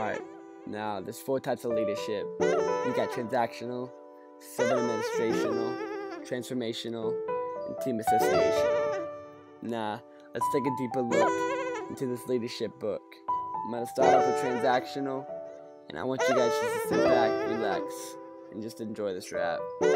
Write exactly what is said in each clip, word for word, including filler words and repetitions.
Alright, now there's four types of leadership. You got transactional, civil administrational, transformational, and team associational. Now, let's take a deeper look into this leadership book. I'm going to start off with transactional, and I want you guys just to sit back, relax, and just enjoy this rap.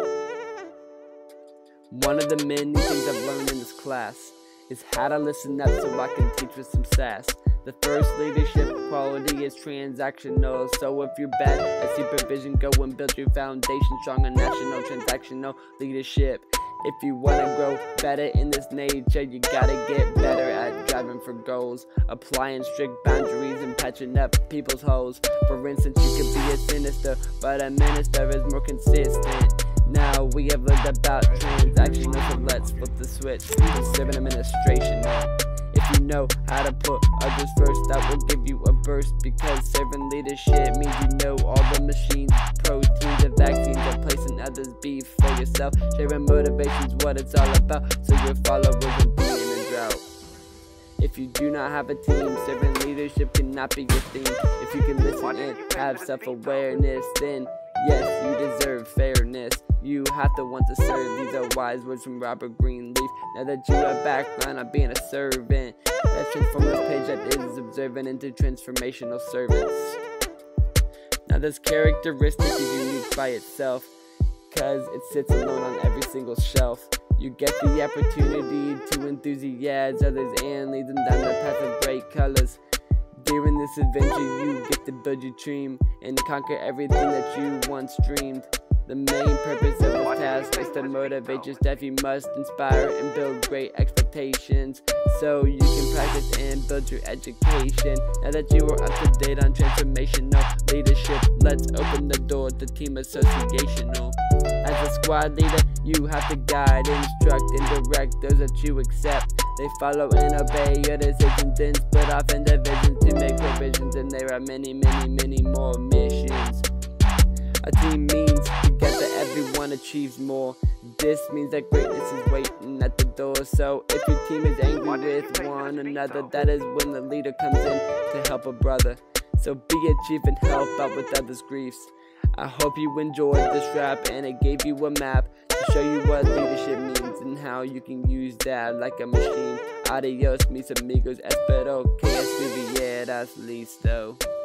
One of the many things I've learned in this class is how to listen up so I can teach with some sass. The first leadership quality is transactional. So if you're bad at supervision, go and build your foundation strong on national transactional leadership. If you want to grow better in this nature, you gotta get better at driving for goals, applying strict boundaries and patching up people's holes. For instance, you could be a sinister, but a minister is more consistent. Now we have learned about transactional, so let's flip the switch to civil administration now. If you know how to put others first, that will give you a burst, because serving leadership means you know all the machines, proteins, and vaccines, and placing others before yourself. Sharing motivation's what it's all about, so your followers won't be in a drought. If you do not have a team, serving leadership cannot be your thing. If you can listen and have self-awareness, then yes, you deserve fairness. You have to want to serve. These are wise words from Robert Greenleaf. Now that you have background on being a servant, let's transform this page that is observant into transformational servants. Now this characteristic is unique by itself, cause it sits alone on every single shelf. You get the opportunity to enthusiasm others and lead them down the path of bright colors. During this adventure, you get to build your dream and conquer everything that you once dreamed. The main purpose of this task is to motivate your staff. You must inspire and build great expectations, so you can practice and build your education. Now that you are up to date on transformational leadership, let's open the door to team associational. As a squad leader, you have to guide, instruct, and direct those that you accept. They follow and obey your decisions, then split off in divisions to make provisions, and there are many, many, many more missions. A team means together everyone achieves more. This means that greatness is waiting at the door. So if your team is angry with one another, that is when the leader comes in to help a brother. So be a chief and help out with others' griefs. I hope you enjoyed this rap, and it gave you a map to show you what leadership means and how you can use that like a machine. Adios, mis amigos, espero que estuvieras listo.